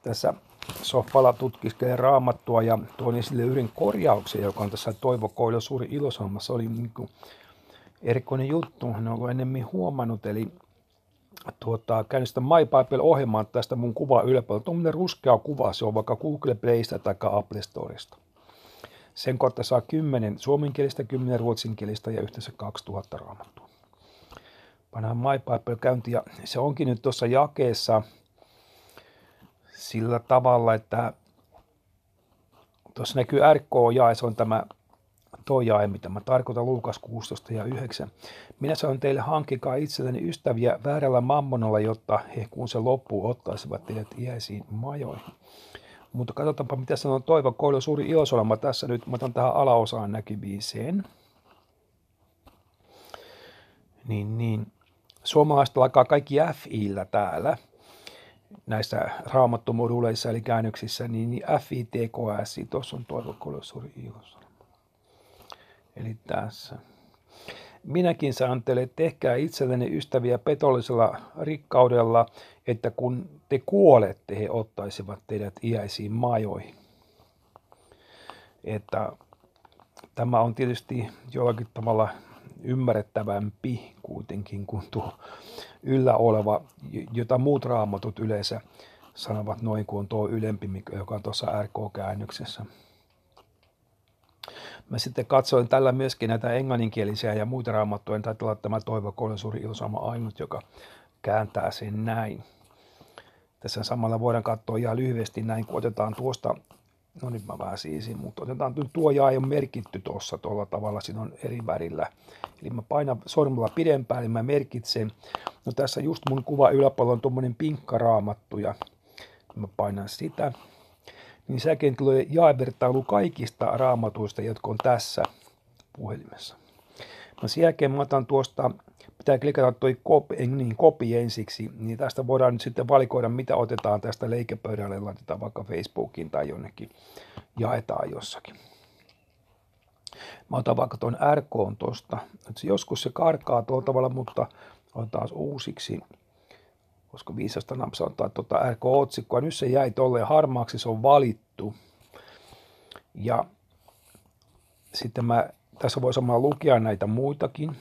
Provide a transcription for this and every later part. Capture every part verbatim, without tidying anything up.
tässä sohvalla tutkiskelen Raamattua ja tuon esille yhden korjauksen, joka on tässä Toivo Koilun Suuri Ilosanoma. Se oli niin kuin erikoinen juttu, en ole enemmän huomannut, eli tuota, käynnistän MyBible-ohjelmaan tästä mun kuva yläpuolella. Tuommoinen ruskea kuva, se on vaikka Google Playsta tai Apple Storesta. Sen kautta saa kymmenen suomenkielistä, kymmenen ruotsinkielistä ja yhteensä kaksituhatta raamattua. Pannaan MyBible käyntiin ja se onkin nyt tuossa jakeessa sillä tavalla, että tuossa näkyy R K-jae, se on tämä tuo jae, mitä mä tarkoitan, Luukas kuusitoista ja yhdeksän. Minä sanon teille, hankkikaa itselleni ystäviä väärällä mammonalla, jotta he kun se loppuu ottaisivat teidät iäisiin majoihin. Mutta katsotaanpa, mitä sanoo Toivo Koilun Suuri Ilosanoma tässä nyt. Mä otan tähän alaosaan näkyviin sen. Niin, niin. Suomalaiset alkaa kaikki F I:llä täällä näissä raamattomoduuleissa eli käännöksissä, niin F I T K S, tuossa on Toivo Koilun Suuri Ilosanoma. Eli tässä. Minäkin sanon teille, tehkää itsellenne ystäviä petollisella rikkaudella, että kun te kuolette, he ottaisivat teidät iäisiin majoihin. Että tämä on tietysti jollakin tavalla ymmärrettävämpi kuitenkin kuin tuo yllä oleva, jota muut raamatut yleensä sanovat noin kuin on tuo ylempi, joka on tuossa R K-käännöksessä. Mä sitten katsoin tällä myöskin näitä englanninkielisiä ja muita raamattuja. Taitaa olla tämä Toivo Koilun Suuri Ilosanoma ainut, joka kääntää sen näin. Tässä samalla voidaan katsoa ihan lyhyesti näin, kun otetaan tuosta, no nyt mä vähän siisin, mutta otetaan tuo jae on merkitty tuossa tuolla tavalla, siinä on eri värillä. Eli mä painan sormella pidempään, eli mä merkitsen. No tässä just mun kuva yläpuolella on tuommoinen pinkka raamattu ja mä painan sitä. Niin sen jälkeen tulee jaevertailu kaikista raamatuista, jotka on tässä puhelimessa. No sen jälkeen mä otan tuosta, pitää klikata toi copy, niin copy ensiksi, niin tästä voidaan nyt sitten valikoida, mitä otetaan tästä leikepöydälle, laitetaan vaikka Facebookiin tai jonnekin, jaetaan jossakin. Mä otan vaikka tuon R K:n tuosta, joskus se karkaa tuolla tavalla, mutta otetaan uusiksi. Koska viisasta napsauttaa tuota R K-otsikkoa. Nyt se jäi tolleen harmaaksi, se on valittu. Ja sitten mä, tässä voi samalla lukea näitä muitakin.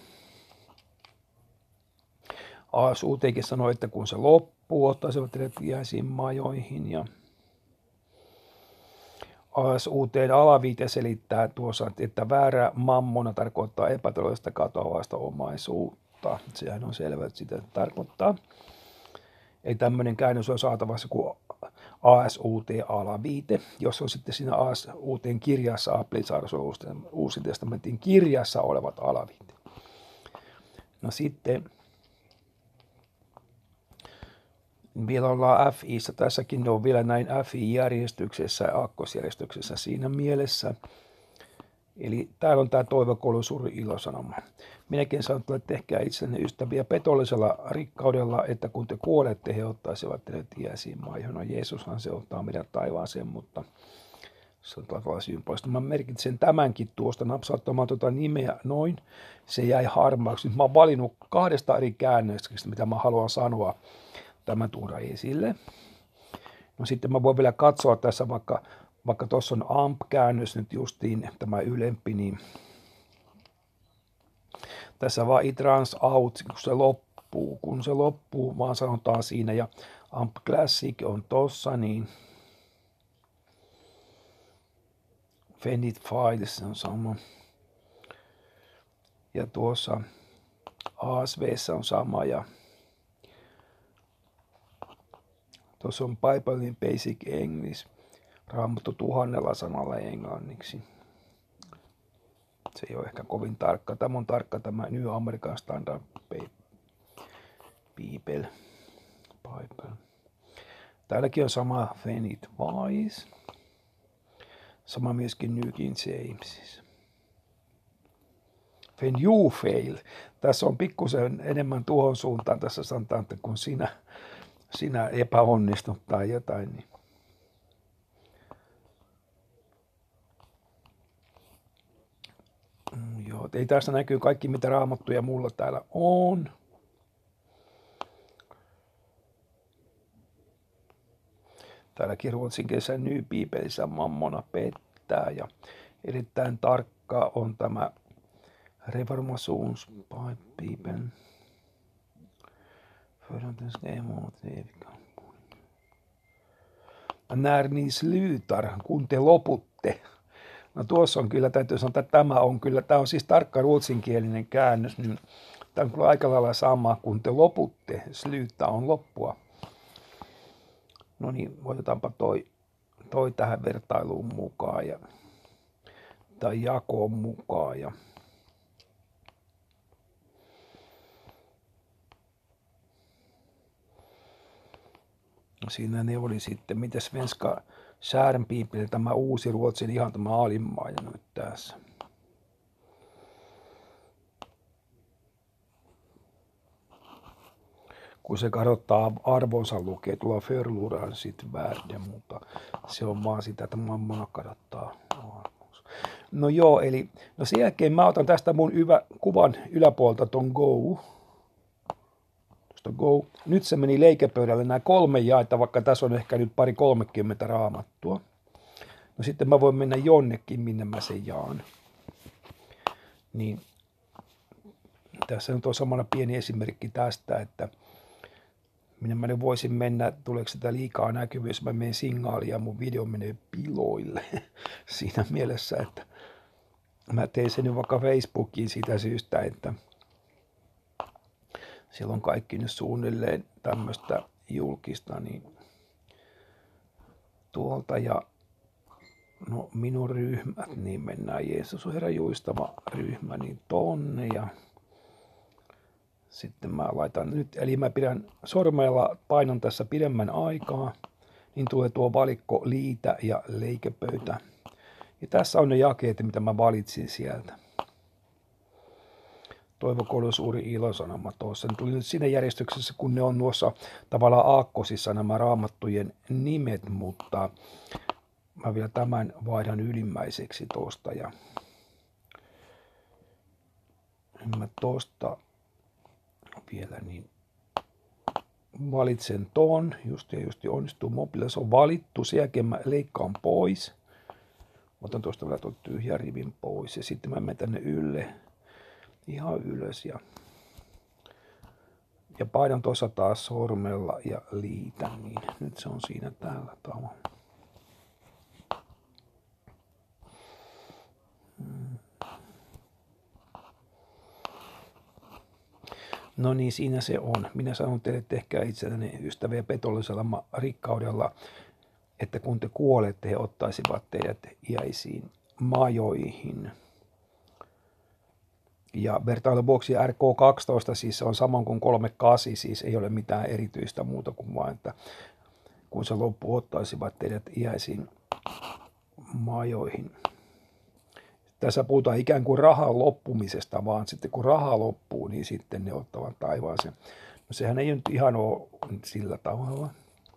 A S U T:kin sanoi, että kun se loppuu, ottaisivat teidät iäisiin majoihin. Ja A S U T:n alaviite selittää tuossa, että väärä mammona tarkoittaa epätodellista katoavaista omaisuutta. Sehän on selvä, että sitä tarkoittaa. Ei tämmöinen käännös on saatavassa kuin A S U T-alaviite, jos on sitten siinä A S U T:n kirjassa, Applisaarassa Uusin testamentin kirjassa olevat alaviite. No sitten vielä ollaan F I:ssä, tässäkin on vielä näin F I-järjestyksessä ja aakkosjärjestyksessä siinä mielessä. Eli täällä on tämä Toivo Koilun Suuri Ilosanoma. Minäkin sanon, että tehkää itsenne ystäviä petollisella rikkaudella, että kun te kuolette, he ottaisivat teidät iäisiin maihin. No Jeesushan se ottaa meidät taivaaseen, mutta se on tavallaan syyn puolesta. Mä merkitsen tämänkin tuosta napsauttamaan tuota nimeä noin. Se jäi harmaaksi. Nyt mä oon valinnut kahdesta eri käännöstä, mitä mä haluan sanoa tämän tuoda esille. No sitten mä voin vielä katsoa tässä vaikka Vaikka tuossa on A M P-käännös nyt justiin, tämä ylempi, niin tässä vaan it runs out, kun se loppuu, kun se loppuu, vaan sanotaan siinä, ja A M P Classic on tossa, niin Fenit Files on sama, ja tuossa A S V:ssä on sama, ja tuossa on Bible Basic English. Raamattu tuhannella sanalla englanniksi. Se ei ole ehkä kovin tarkka. Tämä on tarkka tämä New American Standard Bible. Bible. Täälläkin on sama Fenit Wise. Sama myöskin New King James. When you fail. Tässä on pikkusen enemmän tuohon suuntaan. Tässä sanotaan, että kun sinä, sinä epäonnistut tai jotain, niin joo, ei tässä näkyy kaikki mitä raamattuja mulla täällä on. Täälläkin ruotsinkielisessä Nypipelissä mammona pettää ja erittäin tarkka on tämä Reformationsbibeln. När ni slutar, kun te loputte. No tuossa on kyllä, täytyy sanoa, että tämä on kyllä, tämä on siis tarkka ruotsinkielinen käännös, niin tämä on kyllä aika lailla sama, kun te loputte, sluta on loppua. No niin, otetaanpa toi, toi tähän vertailuun mukaan ja, tai jakoon mukaan. Ja. Siinä ne oli sitten, miten Svenska Kärnbibel, tämä uusi Ruotsin ihan tämä alimmainen nyt tässä. Kun se kadottaa arvonsa lukee, tulla förlorar sitt värde, mutta se on vaan sitä, että mammona kadottaa arvonsa. No joo, eli no sen jälkeen mä otan tästä mun yvä, kuvan yläpuolta ton go. Tuosta go. Nyt se meni leikepöydälle nämä kolme jaetta, vaikka tässä on ehkä nyt pari kolmekymmentä raamattua. No sitten mä voin mennä jonnekin, minne mä sen jaan. Niin tässä nyt on samalla pieni esimerkki tästä, että minne mä nyt voisin mennä, tuleeko sitä liikaa näkyvyys, mä menen signaalia ja mun video menee piloille siinä mielessä, että mä tein sen nyt vaikka Facebookiin siitä syystä, että siellä on kaikki nyt suunnilleen tämmöistä julkista, niin tuolta ja no minun ryhmät, niin mennään Jeesus on Herra juistava ryhmä, niin tonne ja sitten mä laitan nyt, eli mä pidän sormella, painan tässä pidemmän aikaa, niin tulee tuo valikko liitä ja leikepöytä. Ja tässä on ne jakeet, mitä mä valitsin sieltä. Toivo Koulu suuri ilosanoma tuossa. Ne tuli nyt siinä järjestyksessä, kun ne on nuossa tavallaan aakkosissa nämä raamattujen nimet, mutta mä vielä tämän vaihdan ylimmäiseksi tuosta. Ja mä tuosta vielä niin valitsen ton, just ja just onnistuu mobiililla, se on valittu, sen jälkeen mä leikkaan pois. Otan tuosta vielä tuon tyhjän rivin pois ja sitten mä menen tänne ylle, ihan ylös ja, ja painan tuossa taas sormella ja liitän, niin nyt se on siinä tällä tavalla. Hmm. No niin, siinä se on. Minä sanon teille, että tehkää itselleni ystäviä petollisella rikkaudella, että kun te kuolette, he ottaisivat teidät iäisiin majoihin. Ja vertailun vuoksi R K kaksitoista siis on saman kuin kolmekymmentäkahdeksan, siis ei ole mitään erityistä muuta kuin vain, että kun se loppu ottaisivat teidät iäisiin majoihin. Tässä puhutaan ikään kuin rahan loppumisesta, vaan sitten kun raha loppuu, niin sitten ne ottavat taivaaseen. No sehän ei nyt ihan ole sillä tavalla.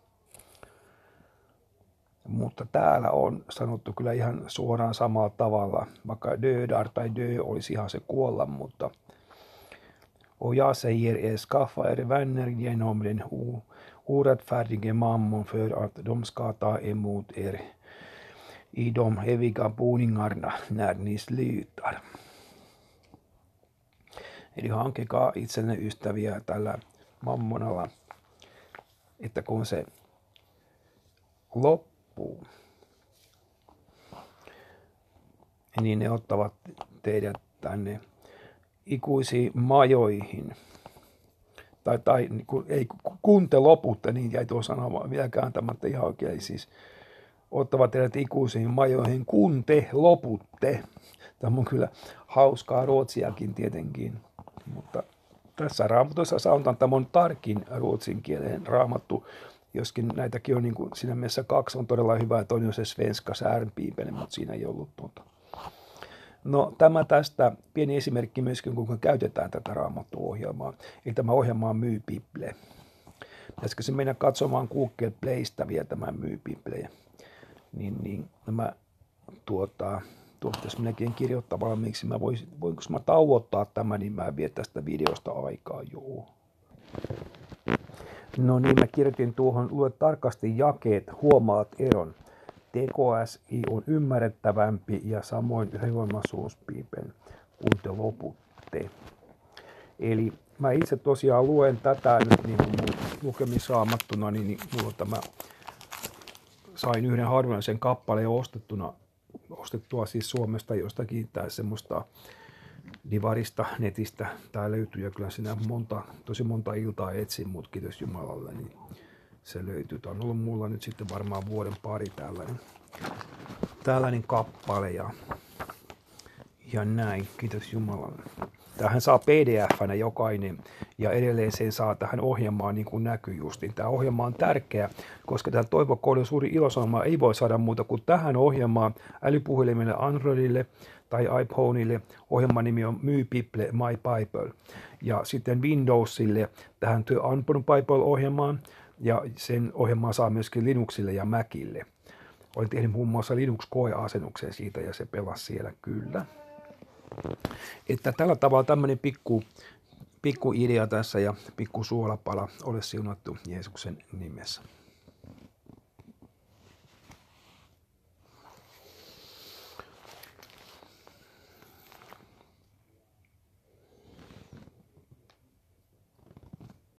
Mutta täällä on sanottu kyllä ihan suoraan samalla tavalla, vaikka dödar tai dö olisi ihan se kuolla, mutta och jag säger er, skaffa er vänner genom den orättfärdige mammon för att de ska ta emot er i de eviga boningarna när ni slutar. Eli hankkikaa itsenne ystäviä tällä mammonalla, että kun se loppuu, niin ne ottavat teidät tänne ikuisiin majoihin. Tai, tai kun, ei, kun te loputte, niin jäi tuo sana vielä kääntämättä ihan oikein, siis ottavat teidät ikuisiin majoihin, kun te loputte. Tämä on kyllä hauskaa ruotsiakin tietenkin, mutta tässä raamatussa sanotaan, että tämä on tarkin ruotsinkielinen raamattu, joskin näitäkin on niin kuin siinä mielessä kaksi on todella hyvä, toinen on se Svenska Kärnbibel, mutta siinä ei ollut tuota. No tämä tästä pieni esimerkki myöskin, kuinka käytetään tätä raamattuohjelmaa. Eli tämä ohjelma on Nypible. Pitäisikö se mennä katsomaan Google Playstä vielä tämä Nypible? Niin, niin nämä tuota, tuo pitäisi minäkin kirjoittaa valmiiksi. Mä voisin, voinko mä tauottaa tämän, niin mä vien tästä videosta aikaa. Joo. No niin, mä kirjoitin tuohon, lue tarkasti jakeet, huomaat eron. T K S I on ymmärrettävämpi ja samoin yhdenvoimaisuuspiipen kuin te loputte. Eli mä itse tosiaan luen tätä nyt niin kuin mun lukemisraamattuna, niin, niin mulla tämä sain yhden harvinaisen kappaleen ostettuna, ostettua siis Suomesta jostakin tai semmoista divarista netistä. Tää löytyy ja kyllä siinä monta, tosi monta iltaa etsin, mut kiitos Jumalalle, niin se löytyy. Tää on ollut mulla nyt sitten varmaan vuoden pari tällainen, tällainen kappale ja, ja näin, kiitos Jumalalle. Tähän saa P D F-nä jokainen ja edelleen sen saa tähän ohjelmaan niin kuin näkyy justiin. Tämä ohjelma on tärkeä, koska tämä Toivokoodin suuri ilosanoma ei voi saada muuta kuin tähän ohjelmaan älypuhelimelle Androidille tai iPhoneille. Ohjelman nimi on My Bible, My Bible. Ja sitten Windowsille tähän The Unborn Bible-ohjelmaan ja sen ohjelmaa saa myöskin Linuxille ja Macille. Olen tehnyt muun muassa Linux-koeasennuksen siitä ja se pelasi siellä kyllä. Että tällä tavalla tämmöinen pikku, pikku idea tässä ja pikku suolapala ole siunattu Jeesuksen nimessä.